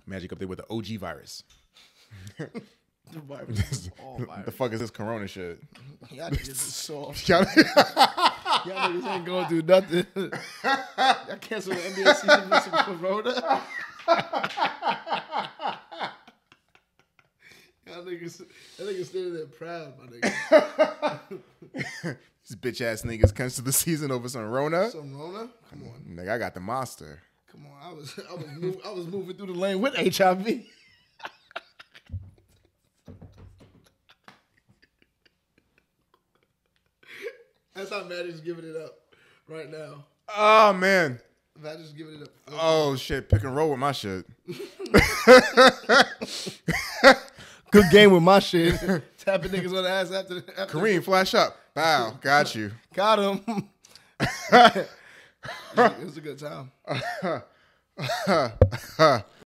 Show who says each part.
Speaker 1: Magic up there with the OG virus.
Speaker 2: The virus.
Speaker 1: The fuck is this corona shit?
Speaker 2: Y'all niggas is soft.
Speaker 1: Y'all
Speaker 2: Y'all niggas ain't going through nothing. Y'all cancel the NBA season with some corona. Y'all niggas standing there proud, my nigga.
Speaker 1: These bitch ass niggas cancel the season over some Rona.
Speaker 2: Some Rona? Come on.
Speaker 1: Nigga, I got the monster.
Speaker 2: Come on. I was moving through the lane with HIV. That's how Magic's giving it up right now.
Speaker 1: Oh, man.
Speaker 2: Magic's giving it up.
Speaker 1: Oh, shit. Pick and roll with my shit.
Speaker 2: Good game with my shit. Tapping niggas on the ass after
Speaker 1: Kareem, flash up. Bow. Got you.
Speaker 2: Got him. It was a good time.